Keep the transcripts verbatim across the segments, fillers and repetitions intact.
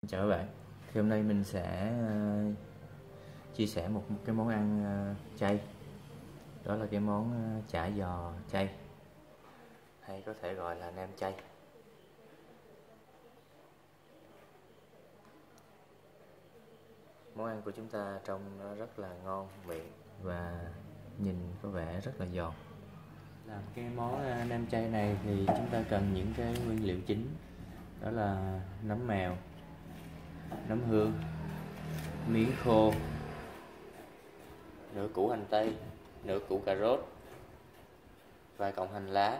Chào các bạn, thì hôm nay mình sẽ uh, chia sẻ một, một cái món ăn uh, chay. Đó là cái món uh, chả giò chay, hay có thể gọi là nem chay. Món ăn của chúng ta trông nó rất là ngon miệng và nhìn có vẻ rất là giòn. Làm cái món uh, nem chay này thì chúng ta cần những cái nguyên liệu chính. Đó là nấm mèo, nấm hương, miến khô, nửa củ hành tây, nửa củ cà rốt, vài cọng hành lá,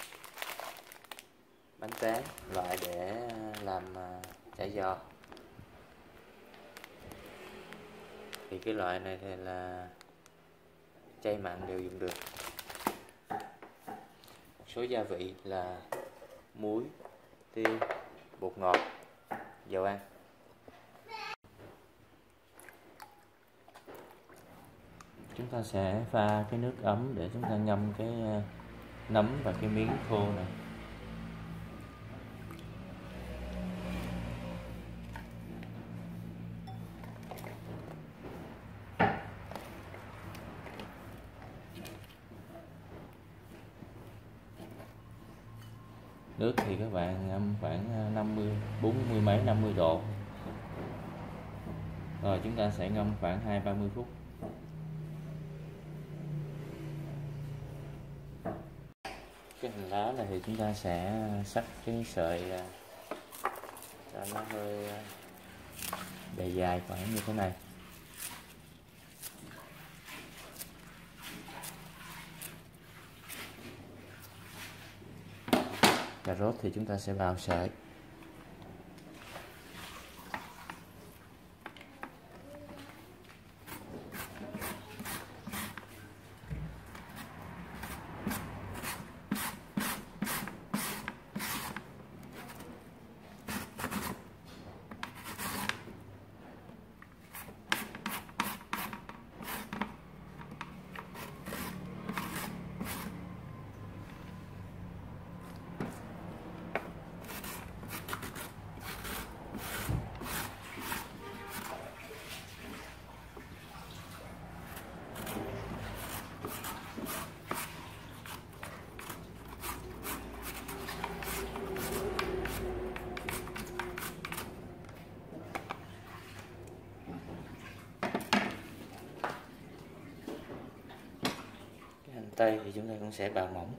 bánh tráng loại để làm chả giò. Thì cái loại này thì là chay mặn đều dùng được. Một số gia vị là muối, tiêu, bột ngọt, dầu ăn. Chúng ta sẽ pha cái nước ấm để chúng ta ngâm cái nấm và cái miến khô này. Nước thì các bạn ngâm khoảng năm mươi, bốn mươi mấy, năm mươi độ. Rồi chúng ta sẽ ngâm khoảng hai ba mươi phút. Cái hành lá này thì chúng ta sẽ xắt cái sợi cho nó hơi bề dài khoảng như thế này. Cà rốt thì chúng ta sẽ bào sợi. Tây thì chúng ta cũng sẽ bào mỏng.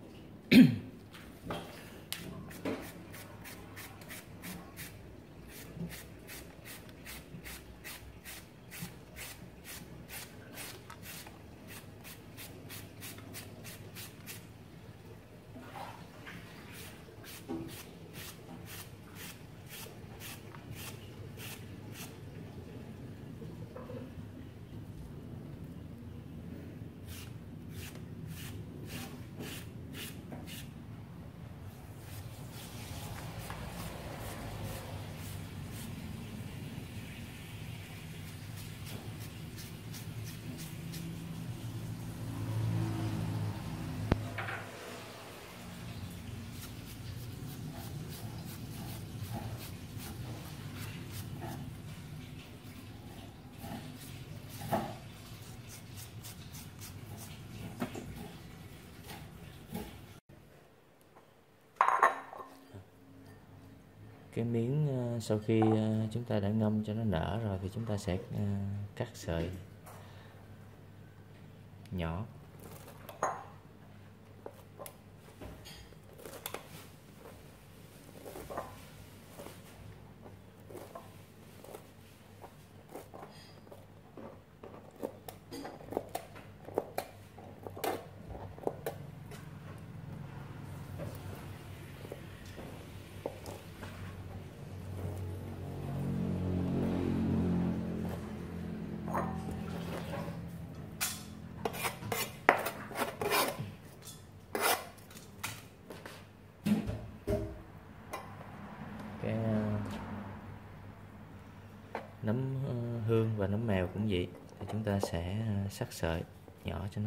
Cái miếng sau khi chúng ta đã ngâm cho nó nở rồi thì chúng ta sẽ cắt sợi nhỏ. Cái nấm hương và nấm mèo cũng vậy, thì chúng ta sẽ cắt sợi nhỏ cho nó.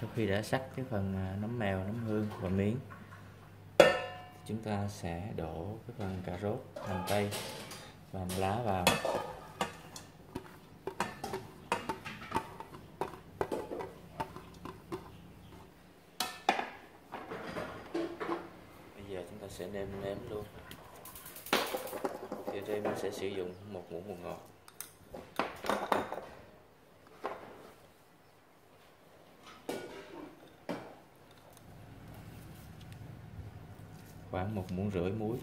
Sau khi đã sắc cái phần nấm mèo, nấm hương và miến, chúng ta sẽ đổ cái phần cà rốt, hành tây và hành lá vào. Bây giờ chúng ta sẽ nêm nếm luôn. Thì đây mình sẽ sử dụng một muỗng bột ngọt, khoảng một muỗng rưỡi muối,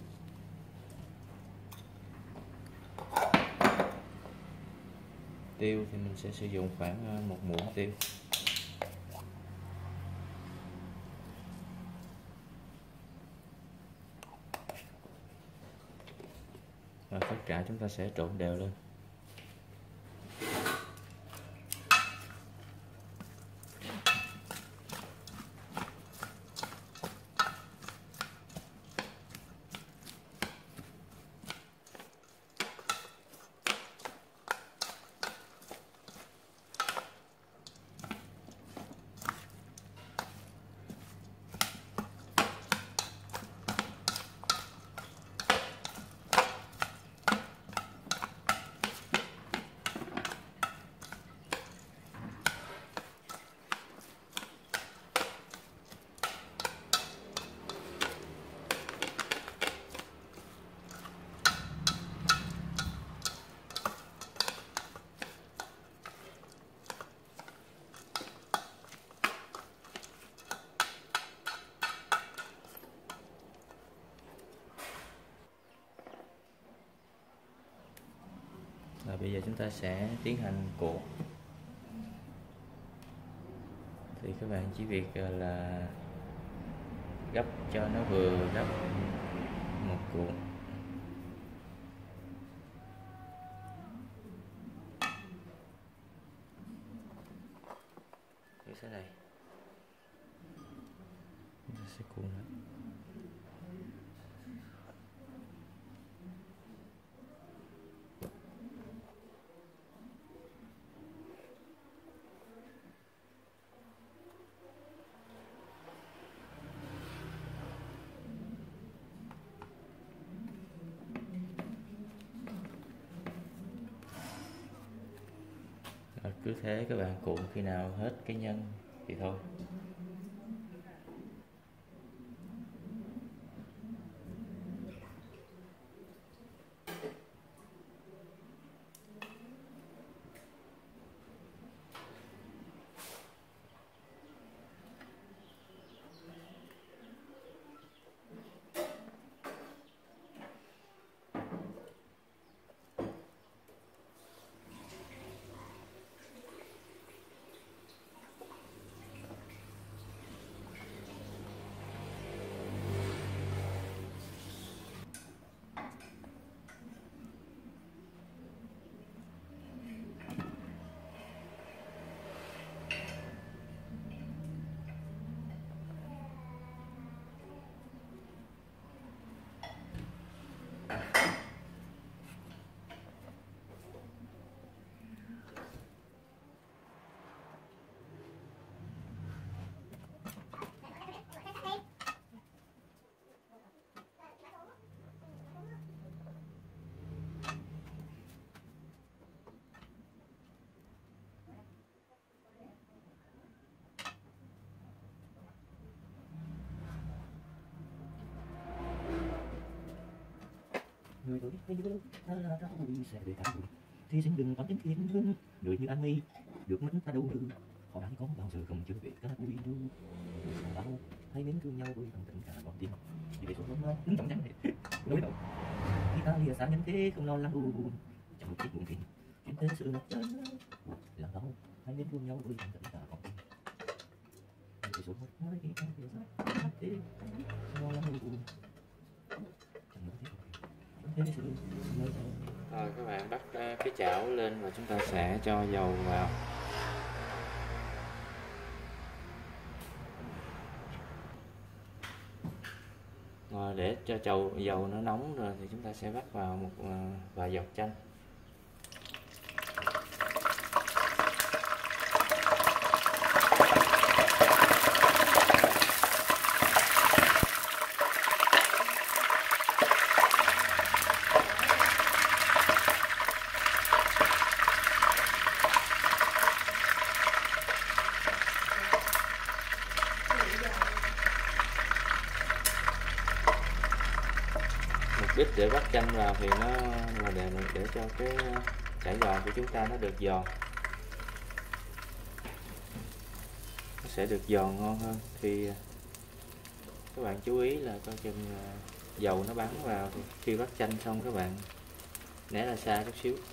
tiêu thì mình sẽ sử dụng khoảng một muỗng tiêu, và tất cả chúng ta sẽ trộn đều lên. Và bây giờ chúng ta sẽ tiến hành cuộn. Thì các bạn chỉ việc là gấp cho nó vừa gấp một cuộn. Như thế này. Chúng ta sẽ cuộn lại. Cứ thế các bạn cuộn khi nào hết cái nhân thì thôi. Người tôi hay như ta là ra vui sẽ về cả thì xin đừng cảm tính thiên hương người như anh mi được mất ta đâu được họ đã có bao giờ không chưa về ta vui đâu bao hay mến thương nhau với bằng tình cả con tim vì để số hôm nay đứng trọng trắng này đối đầu khi ta lìa xa nhân thế không lo lắng buồn chẳng một chút buồn phiền chuyện thế sự ngập chân là đâu hay mến thương nhau với bằng tình cả con tim vì số hôm nay ta lìa xa nhân thế không lo lắng buồn chẳng một chút Rồi các bạn bắt cái chảo lên và chúng ta sẽ cho dầu vào. Rồi để cho chầu dầu nó nóng rồi thì chúng ta sẽ bắt vào một vài giọt chanh. bít để vắt chanh vào thì nó là để để cho cái chả giò của chúng ta nó được giòn, nó sẽ được giòn ngon hơn. Thì các bạn chú ý là coi chừng dầu nó bắn vào thì khi vắt chanh xong các bạn né ra xa chút xíu.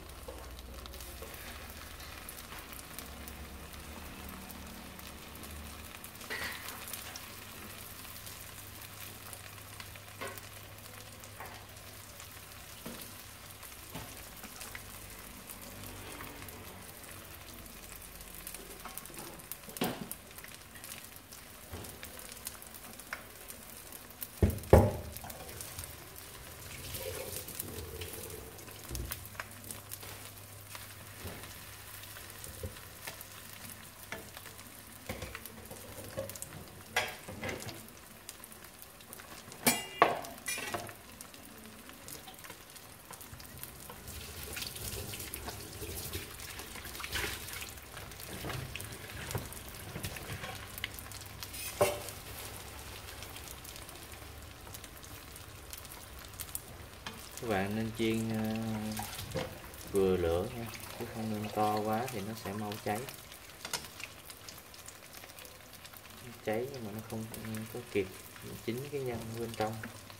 Các bạn nên chiên uh, vừa lửa nha, chứ không nên to quá thì nó sẽ mau cháy. Cháy nhưng mà nó không có kịp chín cái nhân bên trong.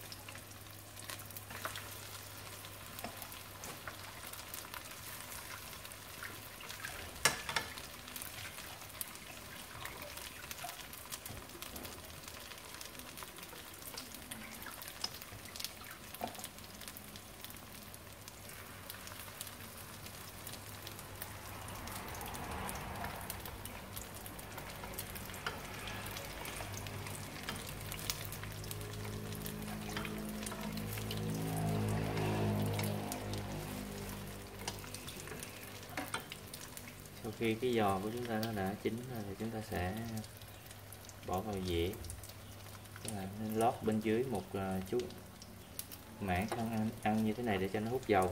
Sau khi cái giò của chúng ta nó đã chín rồi thì chúng ta sẽ bỏ vào dĩa. Các bạn nên lót bên dưới một chút mảng khăn ăn, ăn như thế này để cho nó hút dầu.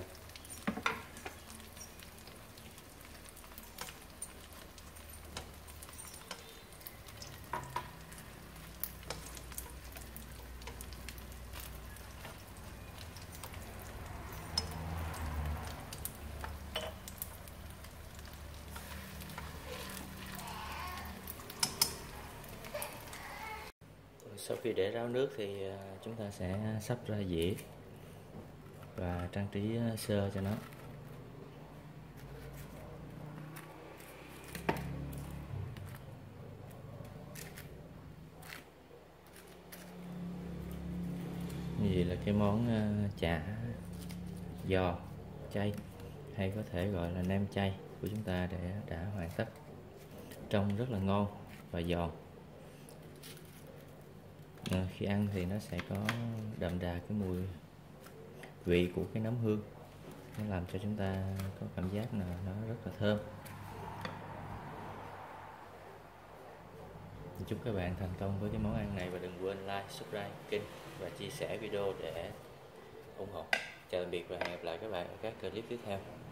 Sau khi để ráo nước thì chúng ta sẽ sắp ra dĩa và trang trí sơ cho nó. Như vậy là cái món chả giò chay, hay có thể gọi là nem chay của chúng ta đã, đã hoàn tất. Trông rất là ngon và giòn. À, khi ăn thì nó sẽ có đậm đà cái mùi vị của cái nấm hương, nó làm cho chúng ta có cảm giác là nó rất là thơm. Chúc các bạn thành công với cái món ăn này và đừng quên like, subscribe kênh và chia sẻ video để ủng hộ. Chào tạm biệt và hẹn gặp lại các bạn ở các clip tiếp theo.